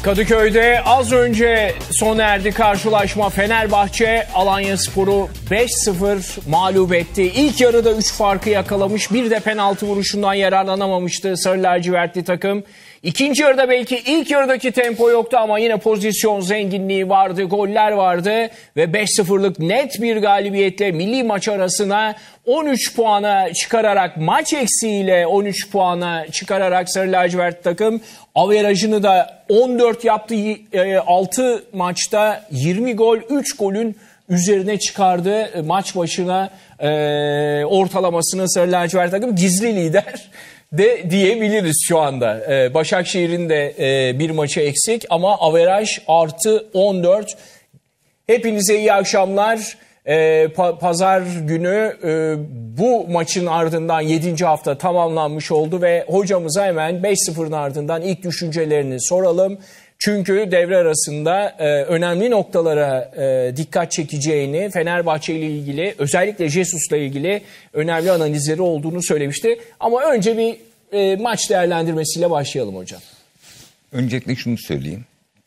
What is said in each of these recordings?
Kadıköy'de az önce sona erdi karşılaşma. Fenerbahçe Alanyaspor'u 5-0 mağlup etti. İlk yarıda 3 farkı yakalamış. Bir de penaltı vuruşundan yararlanamamıştı Sarı lacivertli takım. İkinci yarıda belki ilk yarıdaki tempo yoktu ama yine pozisyon zenginliği vardı, goller vardı ve 5-0'lık net bir galibiyetle milli maç arasına 13 puana çıkararak, maç eksiğiyle 13 puana çıkararak Sarı lacivertli takım averajını da 14 yaptı. 6 maçta 20 gol, 3 golün üzerine çıkardı maç başına ortalamasını Sarı lacivert takım. Gizli lider de diyebiliriz şu anda. Başakşehir'in de bir maçı eksik ama averaj artı 14. Hepinize iyi akşamlar. Pazar günü bu maçın ardından 7. hafta tamamlanmış oldu ve hocamıza hemen 5-0'ın ardından ilk düşüncelerini soralım. Çünkü devre arasında önemli noktalara dikkat çekeceğini, Fenerbahçe ile ilgili, özellikle Jesus'la ilgili önemli analizleri olduğunu söylemişti. Ama önce bir maç değerlendirmesiyle başlayalım hocam. Öncelikle şunu söyleyeyim.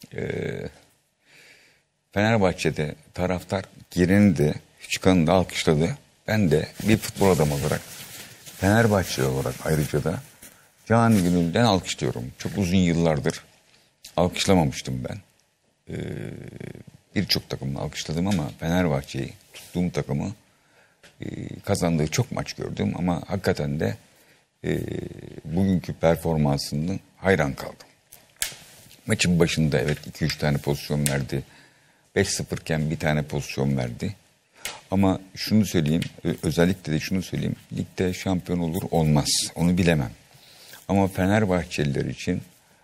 Fenerbahçe'de taraftar gireni de çıkanı da alkışladı. Ben de bir futbol adamı olarak, Fenerbahçeli olarak ayrıca da canı gönülden alkışlıyorum. Çok uzun yıllardır alkışlamamıştım ben. Birçok takımı alkışladım ama Fenerbahçe'yi, tuttuğum takımı kazandığı çok maç gördüm ama hakikaten de bugünkü performansını hayran kaldım. Maçın başında evet 2-3 tane pozisyon verdi. 5-0 iken bir tane pozisyon verdi. Ama şunu söyleyeyim, özellikle de şunu söyleyeyim. Ligde şampiyon olur olmaz. Onu bilemem. Ama Fenerbahçeliler için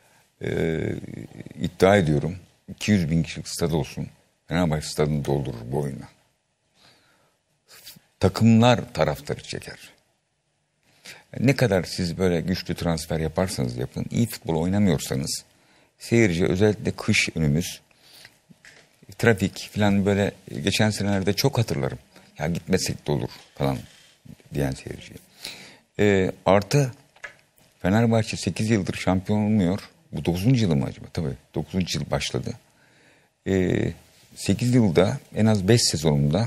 iddia ediyorum 200 bin kişilik stad olsun. Fenerbahçe stadını doldurur bu oyuna. Takımlar taraftarı çeker. Ne kadar siz böyle güçlü transfer yaparsanız yapın, iyi futbol oynamıyorsanız seyirci, özellikle kış önümüz, trafik falan, böyle geçen senelerde çok hatırlarım. Ya gitmesek de olur falan diyen seyirci. Artı Fenerbahçe 8 yıldır şampiyon olmuyor. Bu 9. yılı mı acaba? Tabii 9. yıl başladı. 8 yılda en az 5 sezonunda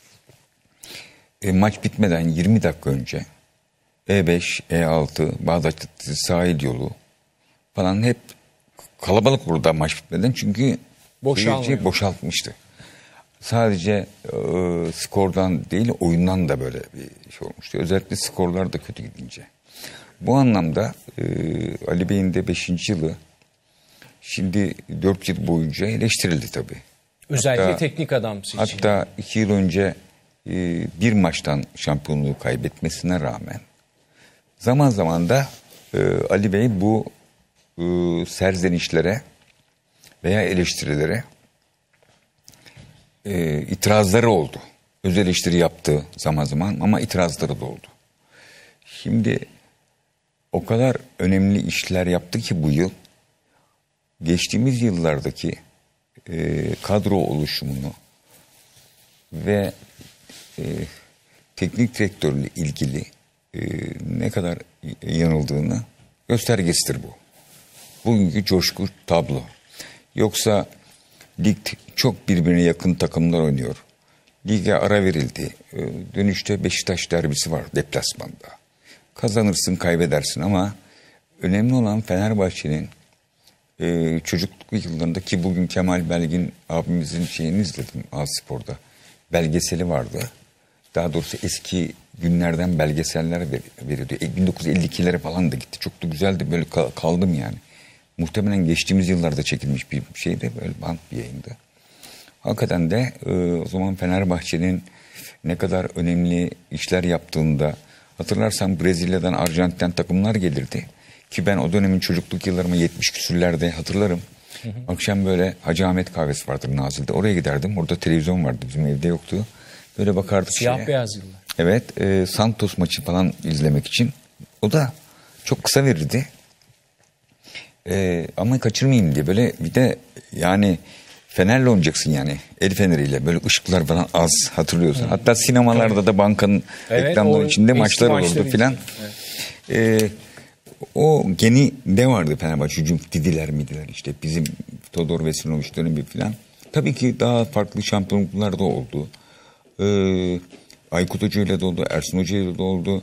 maç bitmeden 20 dakika önce E5, E6, Bağdat Caddesi, sahil yolu falan hep kalabalık burada maç bitmeden, çünkü seyirci boşaltmıştı. Sadece skordan değil, oyundan da böyle bir şey olmuştu. Özellikle skorlar da kötü gidince. Bu anlamda Ali Bey'in de 5. yılı şimdi 4 yıl boyunca eleştirildi tabii. Özellikle hatta, teknik adam için. Hatta 2 yıl önce bir maçtan şampiyonluğu kaybetmesine rağmen zaman zaman da Ali Bey bu serzenişlere veya eleştirilere itirazları oldu. Öz eleştiri yaptı zaman zaman ama itirazları da oldu. Şimdi o kadar önemli işler yaptı ki bu yıl, geçtiğimiz yıllardaki kadro oluşumunu ve teknik direktörle ilgili ne kadar yanıldığını göstergesidir bu. Bugünkü coşku tablo. Yoksa lig çok birbirine yakın takımlar oynuyor. Lige ara verildi. Dönüşte Beşiktaş derbisi var deplasmanda. Kazanırsın, kaybedersin ama önemli olan Fenerbahçe'nin çocukluk yıllarında, ki bugün Kemal Belgin abimizin şeyini izledim A-Spor'da. Belgeseli vardı. Daha doğrusu eski günlerden belgeseller veriyordu. 1952'lere falan da gitti. Çok da güzeldi. Böyle kaldım yani. Muhtemelen geçtiğimiz yıllarda çekilmiş bir şeydi. Böyle bant bir yayında. Hakikaten de o zaman Fenerbahçe'nin ne kadar önemli işler yaptığında, hatırlarsan Brezilya'dan, Arjantin'den takımlar gelirdi. Ki ben o dönemin çocukluk yıllarıma 70 küsürlerde hatırlarım. Akşam böyle Hacı Ahmet kahvesi vardır Nazilli'de. Oraya giderdim. Orada televizyon vardı. Bizim evde yoktu. Böyle bakardık. Siyah beyaz yıllar. Evet. Santos maçı falan izlemek için. O da çok kısa verirdi. Ama kaçırmayayım diye böyle, bir de yani fenerle oynayacaksın yani. El feneriyle böyle ışıklar falan az, hatırlıyorsan. Hatta sinemalarda da bankanın ekranları içinde maçlar olurdu filan. Evet. O geni de vardı Fenerbahçe. Hücum, didiler midiler işte bizim Todor Veselinovic dönemi falan. Tabii ki daha farklı şampiyonluklar da oldu. Aykut Hoca ile de oldu, Ersun Hoca ile de oldu.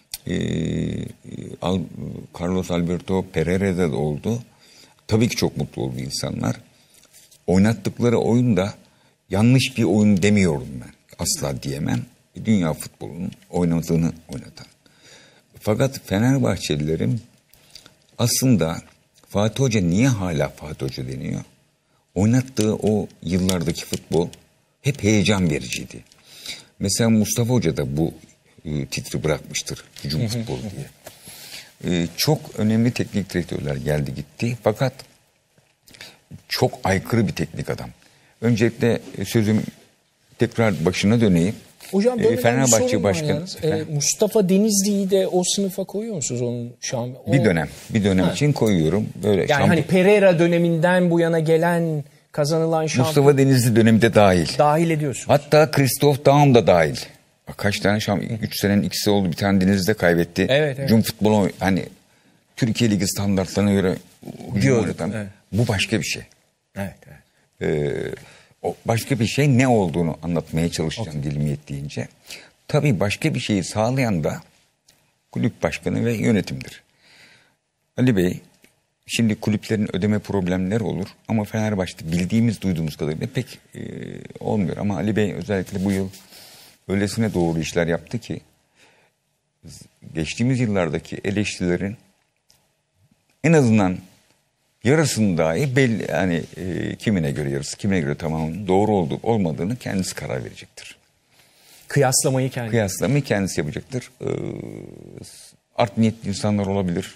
Carlos Alberto Pereira'da da oldu. Tabii ki çok mutlu oldu insanlar. Oynattıkları oyunda yanlış bir oyun demiyorum ben. Asla diyemem. Dünya futbolunun oynadığını oynatan. Fakat Fenerbahçelilerin aslında Fatih Hoca niye hala Fatih Hoca deniyor? Oynattığı o yıllardaki futbol hep heyecan vericiydi. Mesela Mustafa Hoca da bu titri bırakmıştır. Hücum futbolu diye. Çok önemli teknik direktörler geldi gitti. Fakat çok aykırı bir teknik adam. Öncelikle sözüm tekrar başına döneyim. Hocam böyle Fenerbahçe Başkanı Mustafa Denizli'yi de o sınıfa koyuyor musunuz onun bir dönem için koyuyorum. Böyle yani hani Pereira döneminden bu yana gelen kazanılan Mustafa Denizli döneminde dahil ediyorsunuz. Hatta Christoph Daum da dahil. Kaç tane 3 senenin ikisi oldu. Bir tane Denizli'de kaybetti. Evet. Cum futbolu hani Türkiye Ligi standartlarına göre oynatan. Evet. Bu başka bir şey. Evet. O başka bir şey ne olduğunu anlatmaya çalışacağım dilim yettiğince. Tabii başka bir şeyi sağlayan da kulüp başkanı ve yönetimdir. Ali Bey, şimdi kulüplerin ödeme problemleri olur ama Fenerbahçe'de bildiğimiz, duyduğumuz kadarıyla pek olmuyor. Ama Ali Bey özellikle bu yıl öylesine doğru işler yaptı ki geçtiğimiz yıllardaki eleştirilerin en azından yarısını dahi belli, yani kimine göre yarısı, kimine göre tamamen doğru olup olmadığını kendisi karar verecektir. Kıyaslamayı kendisi yapacaktır. Art niyetli insanlar olabilir.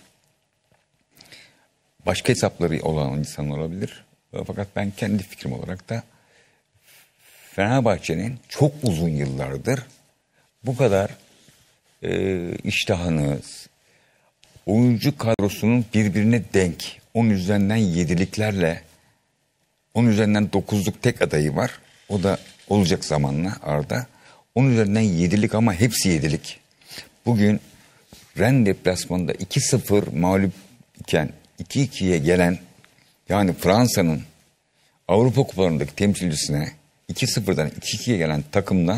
Başka hesapları olan insanlar olabilir. Fakat ben kendi fikrim olarak da Fenerbahçe'nin çok uzun yıllardır bu kadar iştahını, oyuncu kadrosunun birbirine denk, 10 üzerinden 7'liklerle 10 üzerinden 9'luk tek adayı var. O da olacak zamanla Arda. 10 üzerinden 7'lik ama hepsi 7'lik. Bugün Rennes deplasmanında 2-0 mağlup iken 2-2'ye gelen, yani Fransa'nın Avrupa kupalarındaki temsilcisine 2-0'dan 2-2'ye gelen takımdan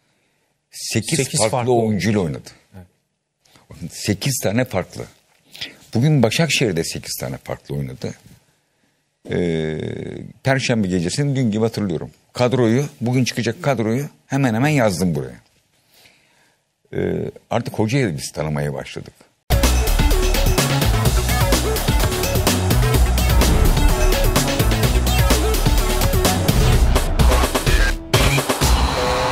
8 farklı oyuncuyla oynadı. Evet. 8 tane farklı. Bugün Başakşehir'de 8 tane farklı oynadı. Perşembe gecesini dün gibi hatırlıyorum. Bugün çıkacak kadroyu hemen hemen yazdım buraya. Artık hocayı biz tanımaya başladık.